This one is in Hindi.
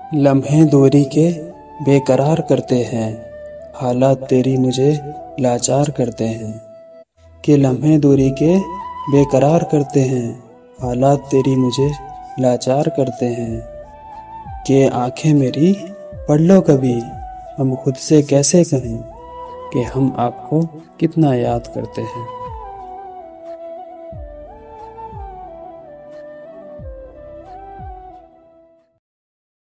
लम्हे दूरी के बेकरार करते हैं, हालात तेरी मुझे लाचार करते हैं। कि लम्हे दूरी के बेकरार करते हैं, हालात तेरी मुझे लाचार करते हैं। कि आंखें मेरी पढ़ लो कभी, हम खुद से कैसे कहें कि हम आपको कितना याद करते हैं।